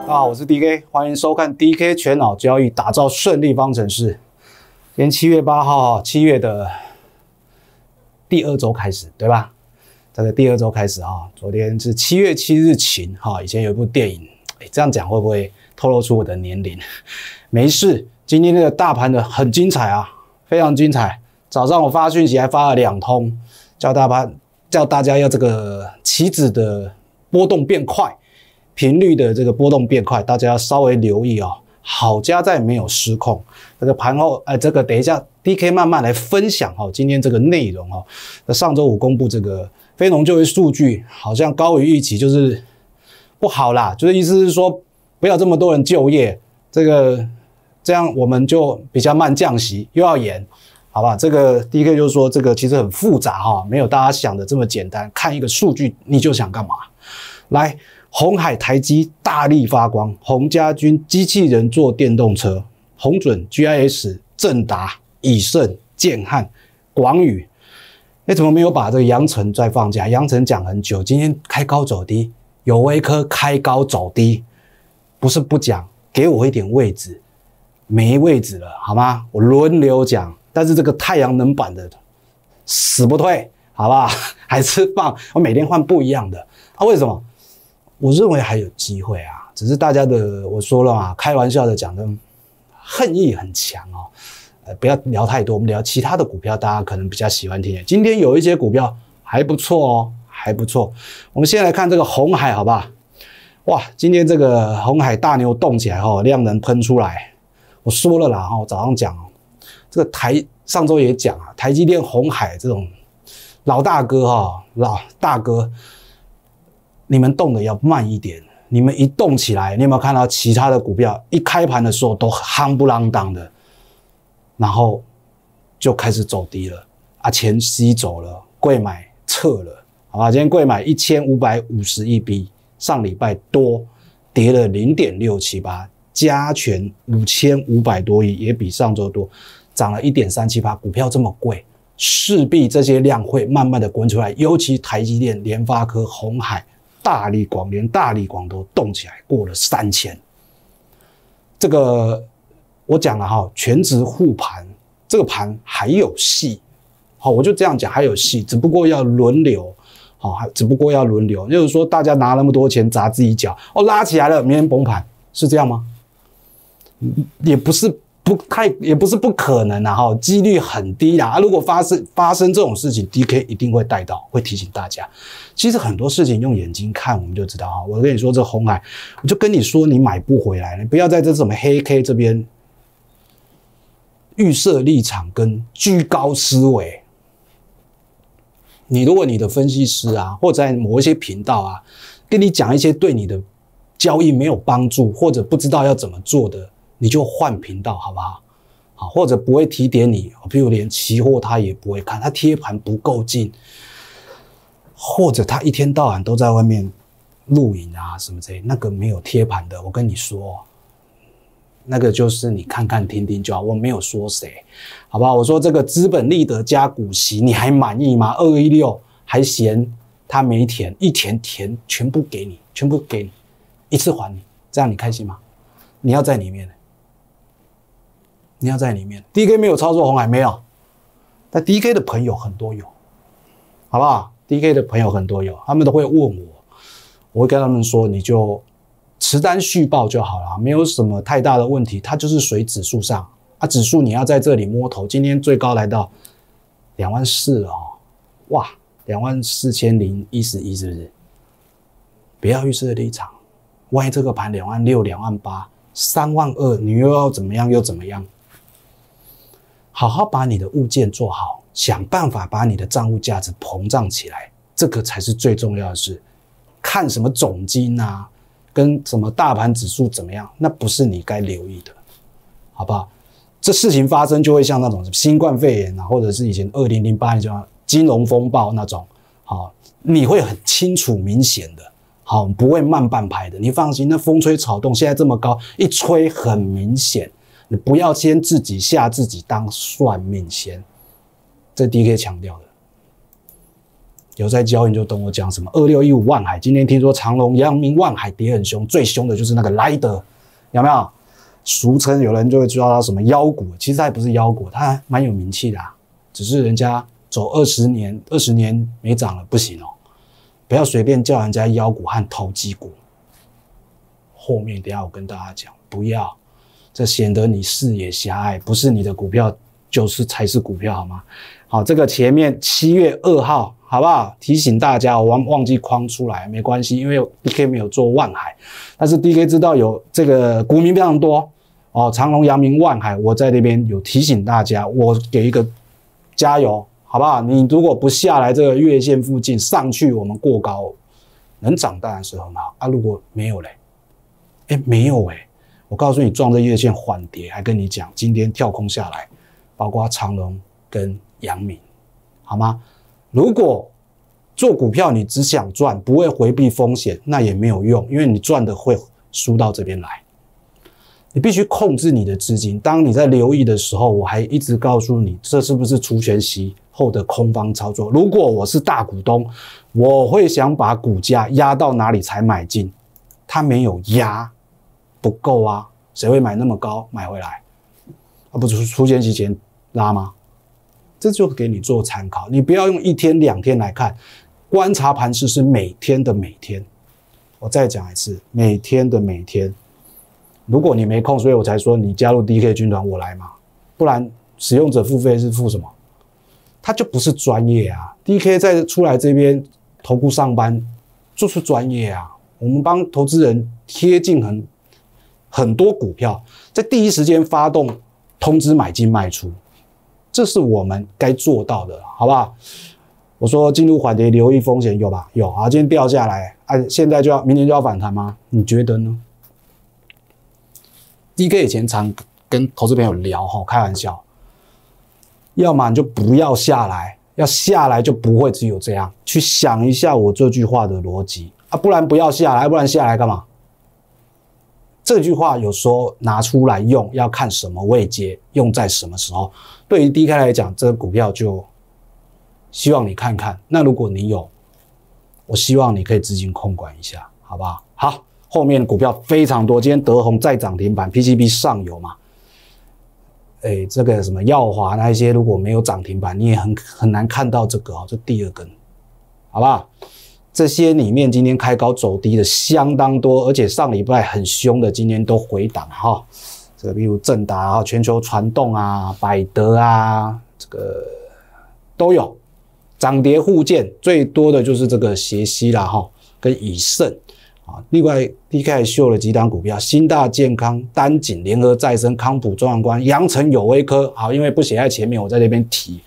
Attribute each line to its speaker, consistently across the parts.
Speaker 1: 大家好，我是 DK， 欢迎收看 DK 全脑交易，打造胜利方程式。今天7月8号，7月的第2周开始，对吧？这个第2周开始啊，昨天是7月7日晴哈。以前有一部电影，这样讲会不会透露出我的年龄？没事，今天这个大盘的很精彩啊，非常精彩。早上我发讯息还发了2通，叫大家要这个期指的波动变快。频率的这个波动变快，大家要稍微留意哦。好家在没有失控。这个盘后，这个等一下 DK 慢慢来分享哦，今天这个内容哦。那上周五公布这个非农就业数据，好像高于预期，就是不好啦。就是意思是说，不要这么多人就业，这样我们就比较慢降息，又要延，好吧？这个 DK 就是说，这个其实很复杂哈，没有大家想的这么简单。看一个数据，你就想干嘛？来。鸿海、台积大力发光，鸿家军机器人做电动车，鸿准、GIS、正达、以盛、建汉、广宇，怎么没有把这个阳城再放假？阳城讲很久，今天开高走低，友威科开高走低，不是不讲，给我一点位置，没位置了，好吗？我轮流讲，但是这个太阳能板的死不退，好不好？还是放，我每天换不一样的，为什么？我认为还有机会啊，只是大家的我说了嘛，开玩笑的讲的恨意很强哦。不要聊太多，我们聊其他的股票，大家可能比较喜欢听。今天有一些股票还不错哦，还不错。我们先来看这个鸿海，好不好？哇，今天这个鸿海大牛动起来哦，量能喷出来。我说了啦，早上讲这个上周也讲啊，台积电、鸿海这种老大哥老大哥。你们动的要慢一点，你们一动起来，你有没有看到其他的股票一开盘的时候都夯不啷当的，然后就开始走低了啊，钱吸走了，贵买撤了，好吧？今天贵买1550亿比上礼拜多，跌了0.678，加权5500多亿，也比上周多，涨了1.378%，股票这么贵，势必这些量会慢慢的滚出来，尤其台积电、联发科、鸿海。大立光连大立光都动起来，过了3000。这个我讲了哈，全值护盘，这个盘还有戏，好，我就这样讲，还有戏，只不过要轮流，好，只不过要轮流，就是说大家拿那么多钱砸自己脚，拉起来了，明天崩盘，是这样吗？也不是不可能啊，几率很低啦。如果发生这种事情 ，DK 一定会带到，会提醒大家。其实很多事情用眼睛看我们就知道哈。我跟你说这鸿海，我就跟你说你买不回来，你不要在这什么黑 K 这边预设立场跟居高思维。如果你的分析师啊，或者在某一些频道啊，跟你讲一些对你的交易没有帮助，或者不知道要怎么做的。你就换频道好不好？好，或者不会提点你，譬如连期货他也不会看，他贴盘不够近，或者他一天到晚都在外面录影啊什么之类，那个没有贴盘的，我跟你说，那个就是你看看听听就好，我没有说谁，好不好？我说这个资本利得加股息，你还满意吗？216还嫌他没填，一填全部给你，一次还你，这样你开心吗？你要在里面。DK 没有操作鸿海没有，但 DK 的朋友很多有，好不好 ？DK 的朋友很多有，他们都会问我会跟他们说，你就持单续报就好了，没有什么太大的问题，它就是随指数上啊，指数你要在这里摸头，今天最高来到24000了哇，24011是不是？不要预设立场，万一这个盘26000、28000、32000，你又要怎么样？好好把你的物件做好，想办法把你的账务价值膨胀起来，这个才是最重要的事。看什么总金啊，跟什么大盘指数怎么样，那不是你该留意的，好不好？这事情发生就会像那种新冠肺炎啊，或者是以前2008年这样金融风暴那种，好，你会很清楚明显的，好，不会慢半拍的，你放心，那风吹草动现在这么高，一吹很明显。你不要先自己吓自己当算命仙，这 DK 强调的。 有在交易就懂我讲什么。2615万海，今天听说长荣、阳明、万海跌很凶，最凶的就是那个莱德，有没有？俗称有人就会叫它什么妖股，其实它也不是妖股，它还蛮有名气的啊，只是人家走20年没涨了，不行哦，不要随便叫人家妖股和投机股。后面等一下我跟大家讲，不要，这显得你视野狭隘，不是你的股票才是股票好吗？好，这个前面7月2号。好不好？提醒大家，我忘记框出来，没关系，因为 DK 没有做万海，但是 DK 知道有这个股民非常多哦，长荣、阳明、万海，我在那边有提醒大家，我给一个加油，好不好？你如果不下来这个月线附近上去，我们过高能涨当然是很好啊，如果没有嘞，没有我告诉你，撞着月线缓跌，还跟你讲，今天跳空下来，包括长荣跟阳明，好吗？如果做股票你只想赚，不会回避风险，那也没有用，因为你赚的会输到这边来。你必须控制你的资金。当你在留意的时候，我还一直告诉你，这是不是除权息后的空方操作？如果我是大股东，我会想把股价压到哪里才买进？它没有压，不够啊，谁会买那么高买回来？不是除权息前拉吗？这就给你做参考，你不要用1天2天来看，观察盘势是每天的每天。我再讲一次，每天的每天。如果你没空，所以我才说你加入 DK 军团我来嘛，不然使用者付费是付什么？他就不是专业啊。DK 在出来这边投顾上班就是专业啊，我们帮投资人贴近很多股票，在第一时间发动通知买进卖出。这是我们该做到的，好不好？我说进入缓跌，留意风险，有吧？有啊，今天掉下来，现在明年就要反弹吗？你觉得呢 ？DK 以前常跟投资朋友聊开玩笑，要么你就不要下来，要下来就不会只有这样。去想一下我这句话的逻辑啊，不然不要下来，不然下来干嘛？这句话有时候拿出来用，要看什么位阶，用在什么时候。对于 DK 来讲，这个股票就希望你看看。那如果你有，我希望你可以资金控管一下，好不好？好，后面的股票非常多，今天德宏再涨停板 ，PCB 上游嘛，这个什么耀华那一些如果没有涨停板，你也很难看到这个这第二根，好不好？这些里面今天开高走低的相当多，而且上礼拜很凶的，今天都回档哈。这个比如正达啊、全球传动啊、百德啊，这个都有涨跌互见，最多的就是这个协西啦哈，跟以盛啊。另外 DK 还秀了几档股票：新大健康、丹景、联合再生、康普、中航光、阳城、友威科。好，因为不写在前面，我在这边提。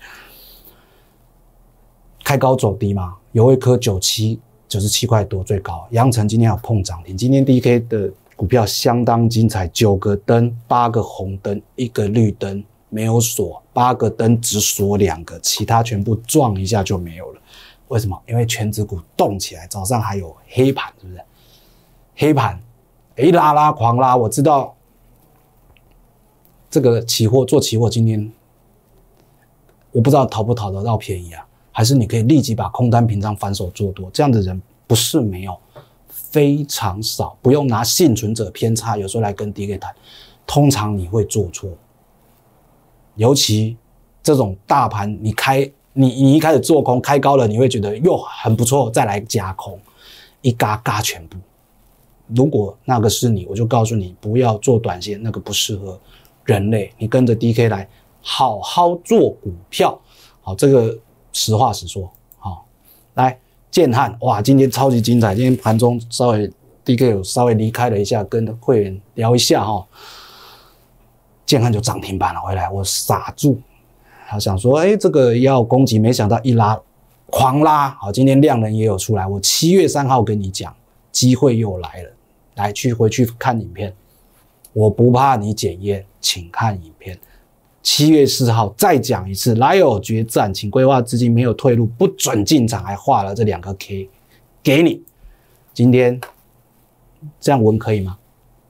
Speaker 1: 开高走低嘛，友威科97块多最高，阳城今天有碰涨停，今天 DK 的股票相当精彩，9个灯，8个红灯，1个绿灯，没有锁，8个灯只锁2个，其他全部撞一下就没有了。为什么？因为全指股动起来，早上还有黑盘，是不是？黑盘，拉狂拉，我知道这个期货做期货今天，我不知道讨不讨得到便宜啊？还是你可以立即把空单平仓反手做多，这样的人不是没有，非常少，不用拿幸存者偏差有时候来跟 DK 谈，通常你会做错，尤其这种大盘你一开始做空开高了，你会觉得又很不错，再来加空，一嘎全部。如果那个是你，我就告诉你不要做短线，那个不适合人类，你跟着 DK 来好好做股票。好，这个实话实说。好，来建汉，哇，今天超级精彩，今天盘中DK 有稍微离开了一下，跟会员聊一下哈。建汉就涨停板了，回来我傻住，他想说，这个要攻击，没想到一拉狂拉。好，今天量能也有出来，我7月3号跟你讲，机会又来了，来回去看影片，我不怕你检验，请看影片。7月4号再讲一次，来有决战，请规划资金，没有退路，不准进场，还画了这2个 K 给你。今天这样文可以吗？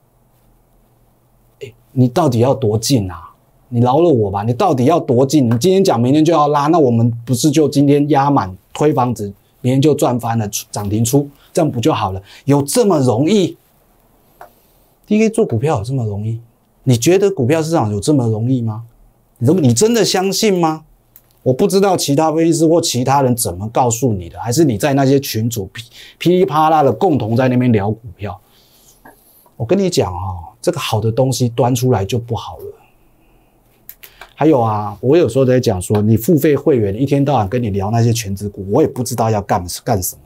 Speaker 1: 你到底要多近啊？你饶了我吧，你到底要多近？你今天讲明天就要拉，那我们不是就今天压满推房子明天就赚翻了，涨停出，这样不就好了？有这么容易？DK 做股票有这么容易？你觉得股票市场有这么容易吗？你真的相信吗？我不知道其他分析师或其他人怎么告诉你的，还是你在那些群组噼里啪啦的共同在那边聊股票。我跟你讲这个好的东西端出来就不好了。还有啊，我有时候在讲说，你付费会员一天到晚跟你聊那些全指股，我也不知道要干什么。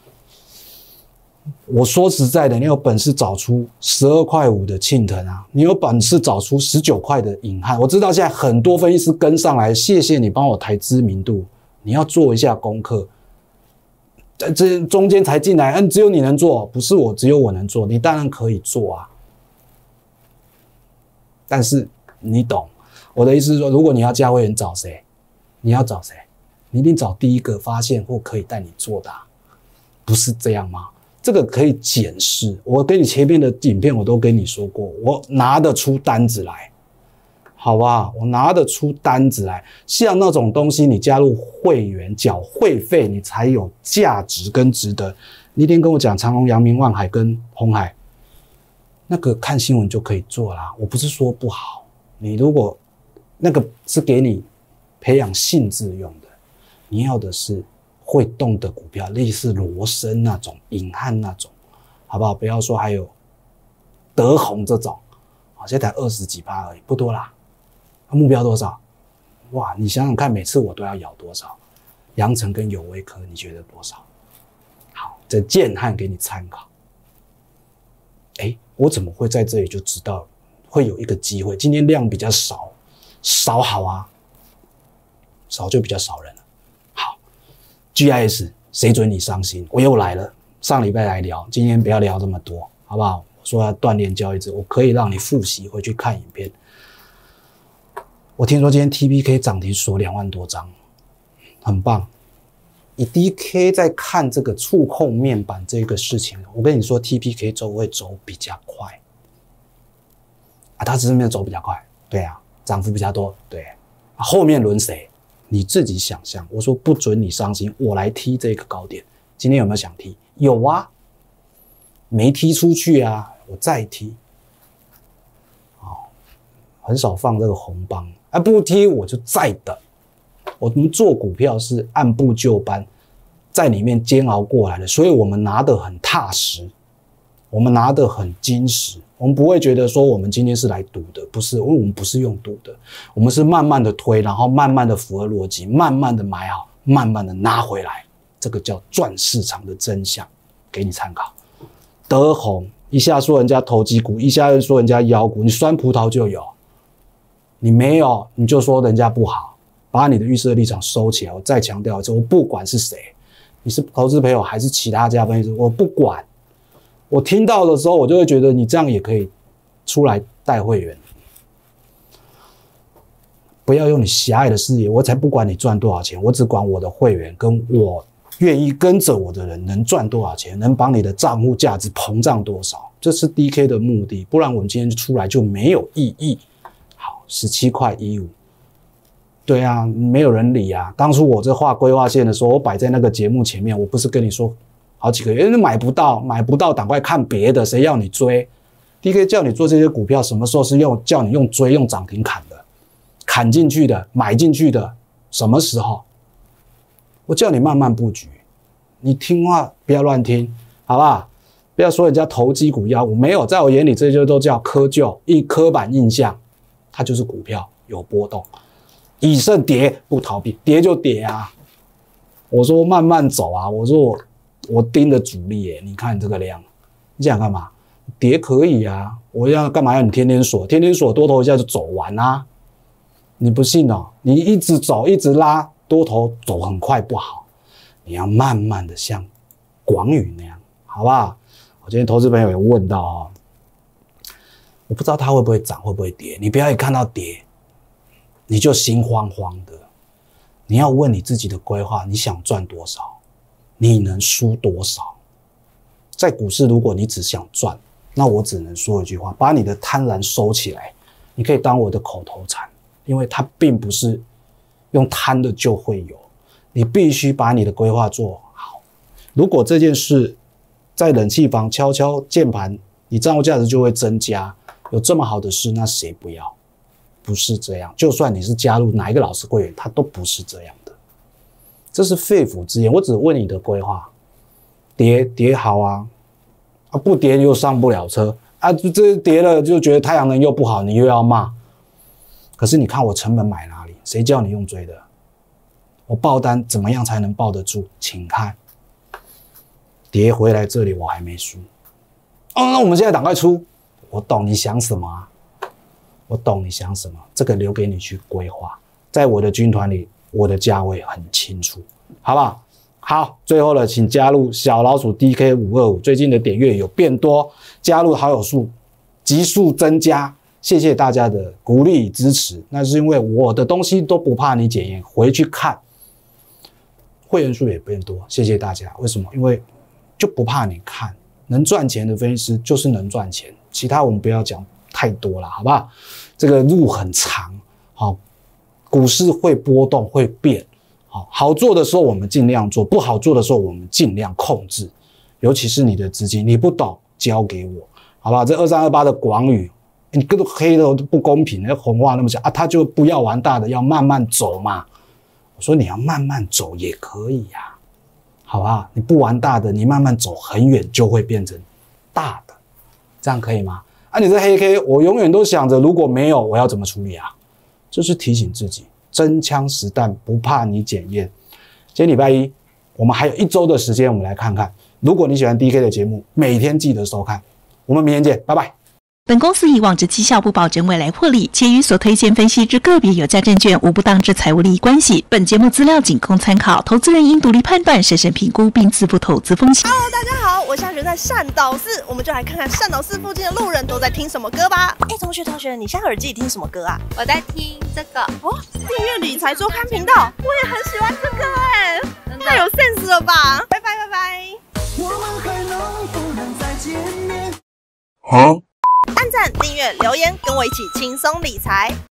Speaker 1: 我说实在的，你有本事找出12.5块的庆腾啊，你有本事找出19块的隐汉。我知道现在很多分析师跟上来，谢谢你帮我抬知名度，你要做一下功课。这中间才进来，只有你能做，不是我，只有我能做，你当然可以做啊。但是你懂我的意思是说，如果你要加会员找谁？你要找谁？你一定找第一个发现或可以带你做的不是这样吗？这个可以检视，我跟你前面的影片我都跟你说过，我拿得出单子来，好吧？我拿得出单子来。像那种东西，你加入会员缴会费，你才有价值跟值得。你一天跟我讲长荣、阳明、万海跟鸿海，那个看新闻就可以做啦。我不是说不好，你如果那个是给你培养兴致用的，你要的是会动的股票，类似罗森那种、隐汉那种，好不好？不要说还有德宏这种，现在才20几%而已，不多啦。目标多少？哇，你想想看，每次我都要咬多少？阳澄跟友威科，你觉得多少？好，这建汉给你参考。我怎么会在这里就知道会有一个机会？今天量比较少，少好啊，少就比较少人了。好 ，GIS 谁准你伤心？我又来了，上礼拜来聊，今天不要聊这么多，好不好？我说要锻炼交易制，我可以让你复习回去看影片。我听说今天 TPK 涨停锁2万多张，很棒。以 DK 在看这个触控面板这个事情，我跟你说 TPK 周会走比较快它只是没有走比较快，对啊，涨幅比较多，对后面轮谁你自己想象。我说不准你伤心，我来踢这个高点。今天有没有想踢？有啊，没踢出去啊，我再踢。很少放这个红棒不踢我就再等。我们做股票是按部就班，在里面煎熬过来的，所以我们拿得很踏实，我们拿得很精实，我们不会觉得说我们今天是来赌的，不是，因为我们不是用赌的，我们是慢慢的推，然后慢慢的符合逻辑，慢慢的买好，慢慢的拿回来，这个叫赚市场的真相，给你参考。德宏一下说人家投机股，一下又说人家妖股，你酸葡萄就有。你没有，你就说人家不好，把你的预设立场收起来。我再强调一次，我不管是谁，你是投资朋友还是其他家分析师，我不管。我听到的时候，我就会觉得你这样也可以出来带会员，不要用你狭隘的视野，我才不管你赚多少钱，我只管我的会员跟我愿意跟着我的人能赚多少钱，能帮你的账户价值膨胀多少，这是 DK 的目的，不然我们今天出来就没有意义。17.15块，对啊，没有人理啊。当初我这画规划线的时候，我摆在那个节目前面，我不是跟你说好几个月，买不到，赶快看别的，谁要你追 ？DK 叫你做这些股票，什么时候是叫你用追、用涨停砍的，砍进去的、买进去的，什么时候？我叫你慢慢布局，你听话不要乱听，好不好？不要说人家投机股妖股，没有，在我眼里这些都叫窠臼，刻板印象。它就是股票有波动，以胜跌不逃避，跌就跌啊。我说慢慢走啊，我说我盯着主力耶，你看这个量，你想干嘛？跌可以啊，我要干嘛要你天天锁？天天锁多头一下就走完啊。你不信哦？你一直走一直拉，多头走很快不好，你要慢慢的像广宇那样，好不好？我今天投资朋友有问到我不知道它会不会涨，会不会跌。你不要一看到跌，你就心慌慌的。你要问你自己的规划，你想赚多少，你能输多少。在股市，如果你只想赚，那我只能说一句话：把你的贪婪收起来。你可以当我的口头禅，因为它并不是用贪的就会有。你必须把你的规划做好， 如果这件事在冷气房敲敲键盘，你账户价值就会增加。有这么好的事，那谁不要？不是这样。就算你是加入哪一个老师会员，他都不是这样的。这是肺腑之言。我只问你的规划，跌好啊，不跌又上不了车啊，这跌了就觉得太阳能又不好，你又要骂。可是你看我成本买哪里？谁叫你用追的？我报单怎么样才能抱得住？请看，跌回来这里我还没输。哦，那我们现在赶快出。我懂你想什么啊，我懂你想什么，这个留给你去规划。在我的军团里，我的价位很清楚，好不好？好，最后了，请加入小老鼠 DK525，最近的点阅有变多，加入好友数急速增加，谢谢大家的鼓励支持。那是因为我的东西都不怕你检验，回去看，会员数也变多，谢谢大家。为什么？因为就不怕你看，能赚钱的分析师就是能赚钱。其他我们不要讲太多了，好不好？这个路很长，好，股市会波动会变，好做的时候我们尽量做，不好做的时候我们尽量控制。尤其是你的资金，你不懂交给我，好不好？这2328的广宇，你跟黑的不公平，那红话那么讲啊，他就不要玩大的，要慢慢走嘛。我说你要慢慢走也可以呀，好不好？你不玩大的，你慢慢走很远就会变成大的。这样可以吗？啊，你这黑 K， 我永远都想着如果没有，我要怎么处理啊？就是提醒自己，真枪实弹，不怕你检验。今天礼拜一，我们还有1周的时间，我们来看看。如果你喜欢 DK 的节目，每天记得收看。我们明天见，拜拜。
Speaker 2: 本公司以往之绩效不保证未来获利，且与所推荐分析之个别有价证券无不当之财务利益关系。本节目资料仅供参考，投资人应独立判断、审慎评估并自负投资风险。
Speaker 3: Hello， 大家好，我现在人在善导寺，我们就来看看善导寺附近的路人都在听什么歌吧。同学，你现在耳机里听什么歌啊？
Speaker 4: 我在听这个
Speaker 3: 哦，订阅理财周刊频道，我也很喜欢这个太有 sense 了吧！拜拜。我们还能不能再见面？按赞、订阅、留言，跟我一起轻松理财。